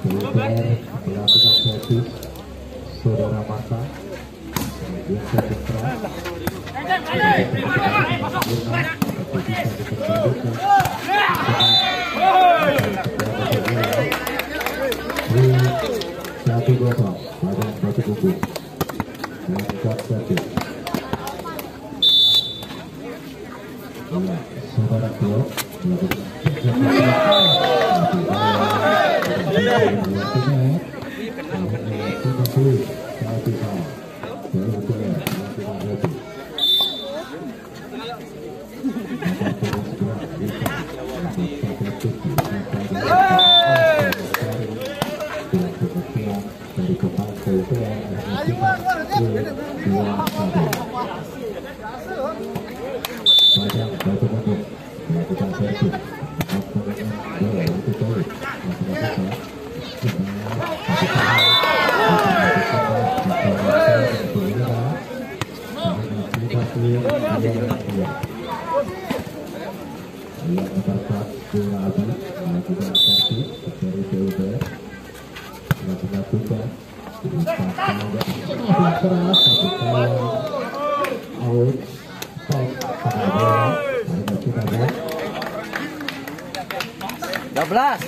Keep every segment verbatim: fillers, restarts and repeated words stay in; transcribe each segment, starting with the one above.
melakukan servis Saudara Mata kemudian Sejahtera satu kosong pada satu kubu melakukan servis. Saudara Tio melakukan dua belas.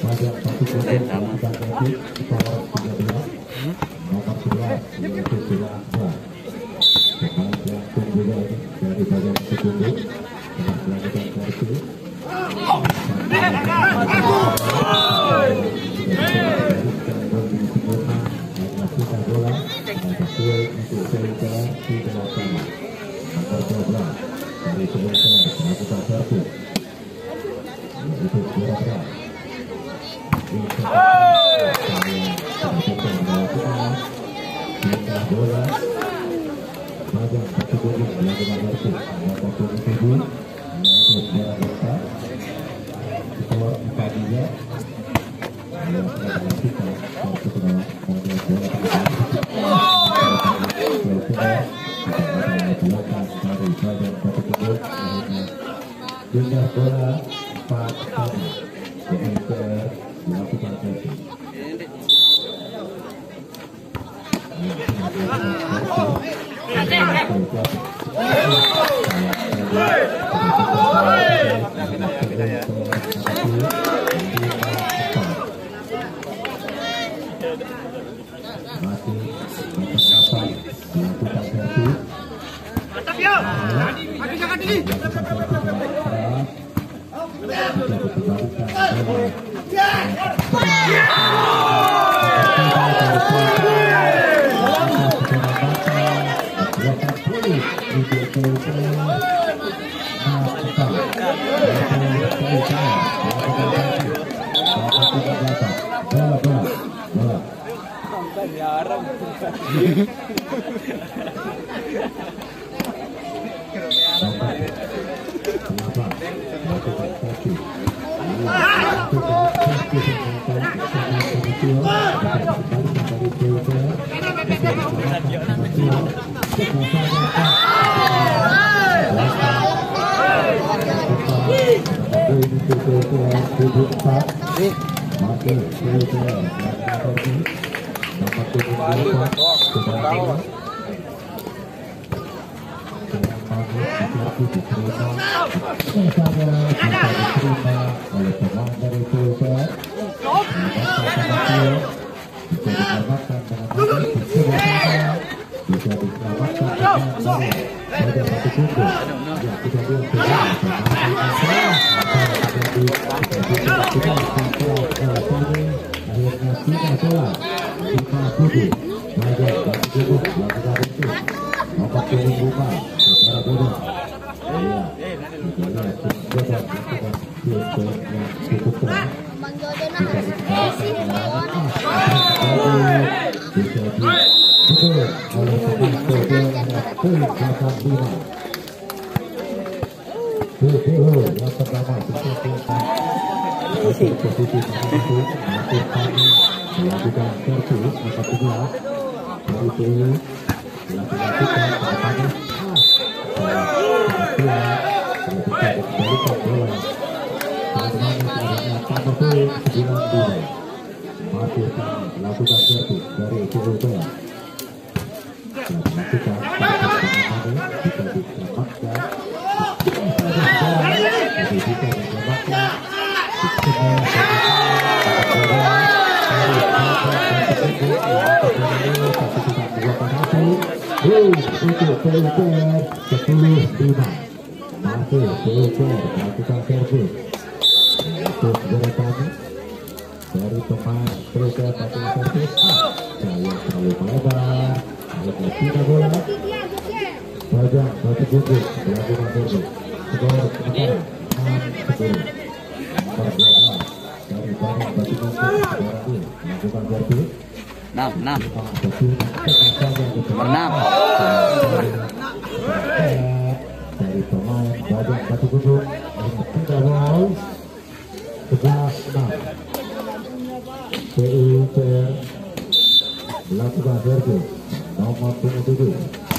Jumlah bola empat kali melakukan servis. masih sama lakukan servis dari P U P R. Lakukan bisa diselamatkan, bisa diselamatkan. Untuk P U P R sepuluh lima masih P U P R melakukan servis untuk gerakan dari pemain P U P R melakukan servis. Saya terlalu melebar, akhirnya tidak bola. Bajang satu gugur melakukan servis. Skor sementara enam sepuluh. Nomor dua belas dari Bajang Batu Gugur sekarang ini melakukan servis. enam enam Nomor enam dari pemain Bajang Batu Gugur tidak ball sebelas enam. P U P R melakukan servis nomor tujuh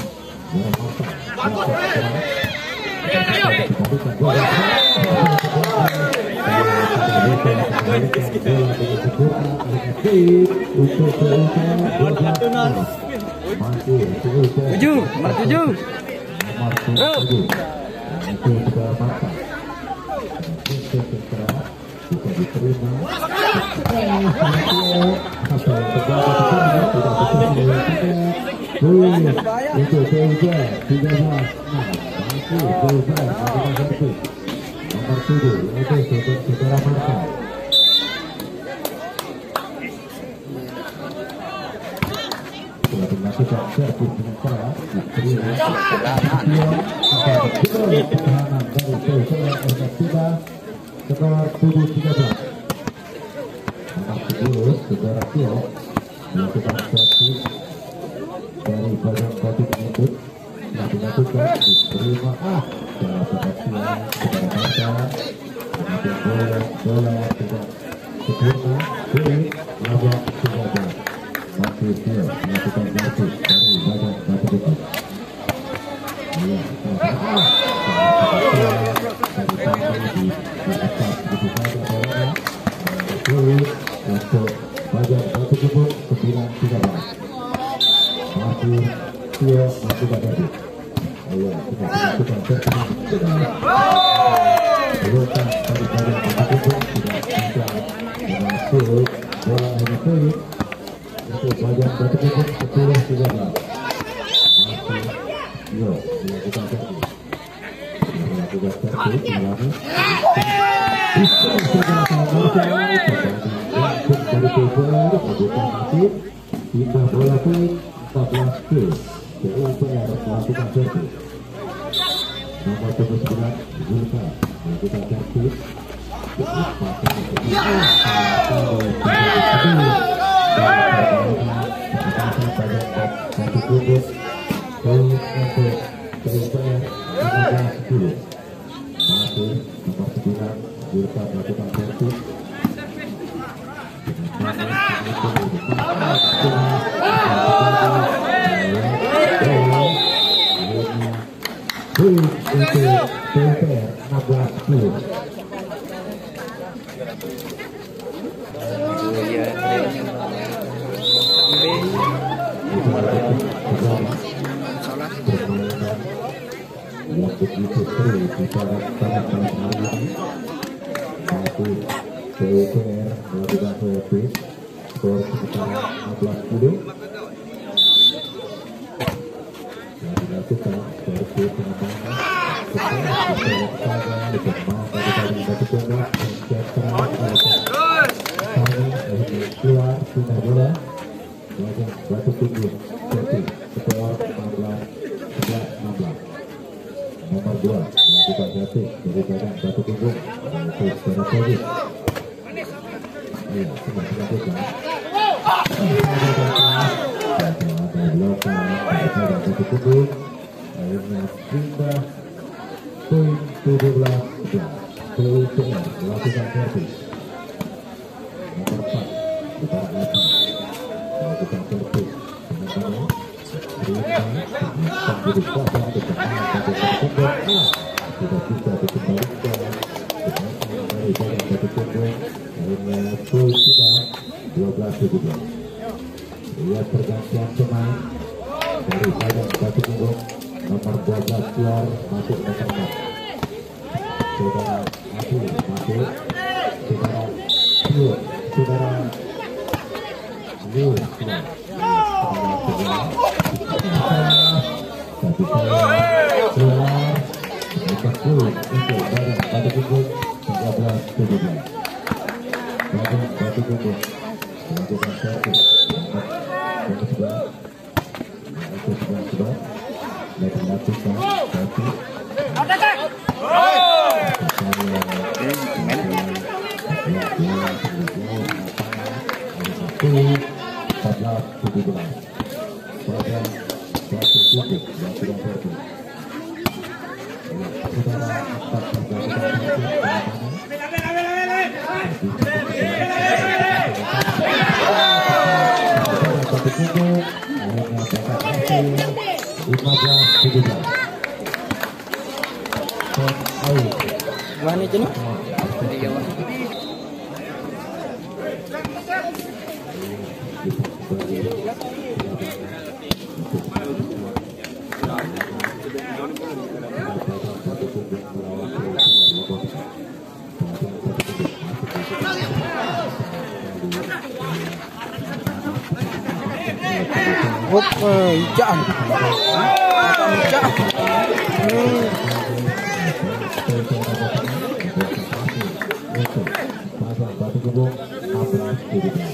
tujuh nomor tujuh nomor tujuh itu juga mantap bisa diterima apa yang terjadi tidak betul itu tiga belas masih Zulfan melakukan servis nomor tujuh itu saudara Marta. Telah dilakukan servis dengan keras diterima pertahanan dari Zulfan Ermat tiga skor tujuh tiga belas. Nomor sepuluh saudara Tio melakukan servis dari Bajang Batu Gugur telah dilakukan diterima ah secara perhatian kepada Marta. Kemudian bola bola tidak sempurna pilih labak tiga belas. Masih Tio melakukan servis dari Bajang Batu Gugur. Iya, ah perhatian dari sampai di di atas begitu saja bolanya. Sulit untuk Bajang Batu Gugur sembilan tiga belas. Masih Tio melakukan servis. Ayo kita lakukan servis. Pelukan dari Bajang Batu Gugur tidak bisa masuk bola hanya sulit untuk Bajang Batu Gugur sepuluh tiga belas. Masih Tio melakukan servis. Melakukan servis mengalami bisa segera Marta langsung dari Peter membuka masih pindah bola poin empat belas ke P U P R melakukan servis. Nomor tujuh sembilan Zulfa melakukan servis. Masih nomor sembilan Zulfa melakukan servis. Untuk P U P R enam belas sepuluh. Yang begitu seru di pada pada malam hari ini. Masih P U P R melakukan servis. Skor sementara enam belas sepuluh. Yang dilakukan servis pengembangan setelah diselesaikan di pemain dari Batu Gugur mencetak kami akhirnya keluar pindah bola. Bajang Batu Gugur servis skor enam belas sebelas enam belas. Nomor dua melakukan servis dari Bajang Batu Gugur untuk secara servis. Iya, sudah dilakukan. Ada lokal dari Bajang Batu Gugur. Akhirnya pindah poin tujuh belas sebelas. P U P R melakukan servis. Nomor empat Utara Adi melakukan servis. Sementara terima pemberi kuasa untuk pemain Bajang Batu Gugur. Tidak bisa dikembalikan. Dari Bajang Batu Gugur akhirnya poin sudah dua belas tujuh belas. Lihat pergantian pemain dari Padang Batu Gubuk, nomor dua belas keluar masuk nomor enam. Saudara Adi masuk, saudara Liu, saudara Liu keluar. Satu saya keluar, empat puluh untuk Padang Batu Gubuk, tiga belas tujuh belas. Padang Batu Gubuk melakukan servis. Yang sebelah, yang sebelah sebelah, dan melakukan satu. empat belas tujuh belas. Pada satu titik yang sudah servis. Saudara empat melakukan lima belas tujuh belas. Wani jenuh. Hop, hijau. Hijau. Batu Gubuk enam belas tujuh belas.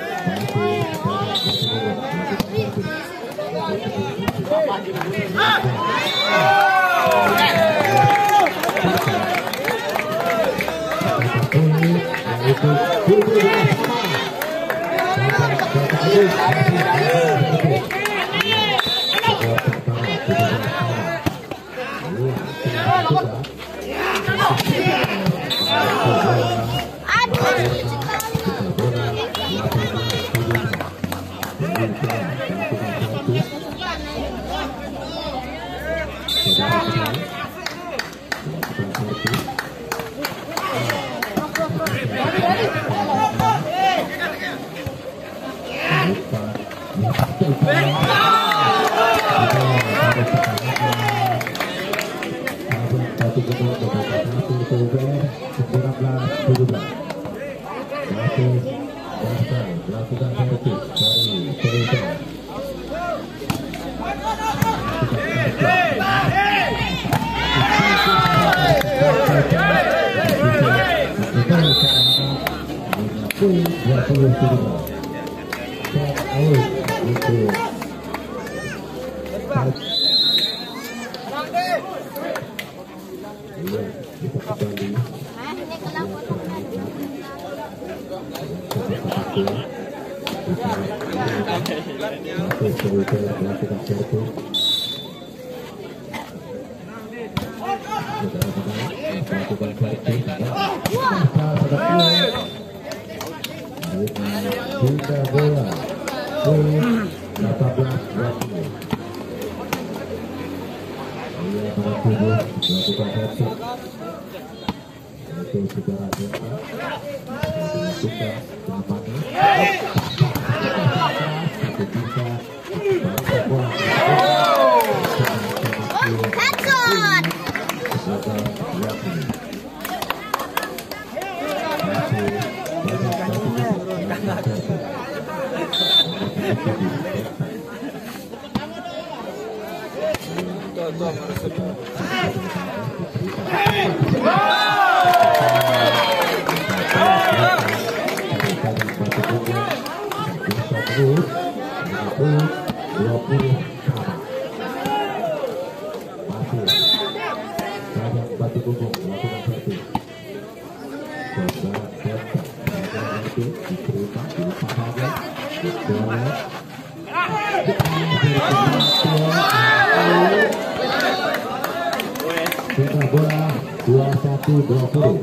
Bola dua satu dua puluh.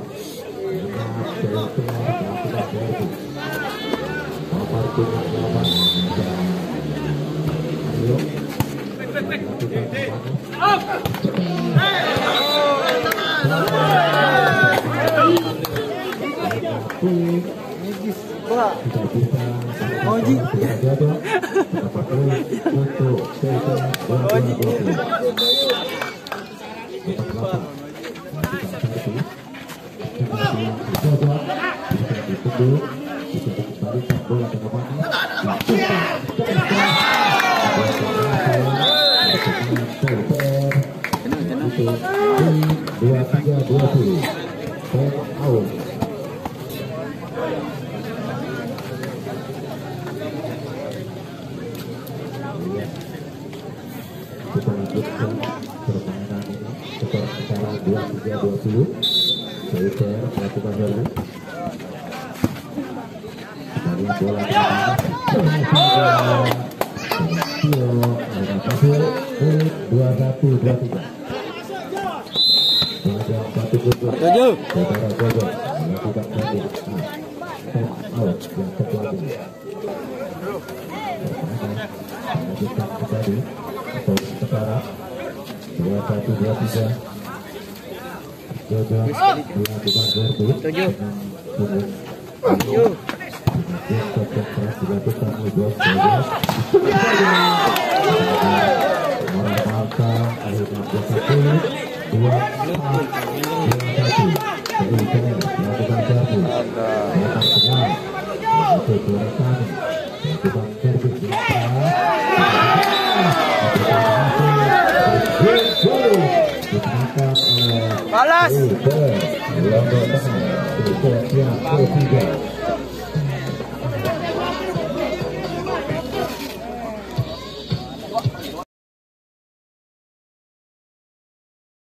Oji. Dua tiga dua puluh out. Kita lanjutkan permainan ini skor sekarang dua tiga dua puluh. Saya melakukan dulu. Dari bola dua satu dua tiga. Tujuh. Saudara Jojo melakukan banding time out yang kedua ini. Lanjutkan kembali atau sekarang dua satu dua tiga. Jojo melakukan banding Tujuh. tujuh. Keras dilakukan oleh dua belas. Orang Malta akhirnya bersatu dua satu melakukan servis datang tengah itu Durasani melakukan servis dimenangkan oleh Balas. Lombok Tengah Kroasia ketiga.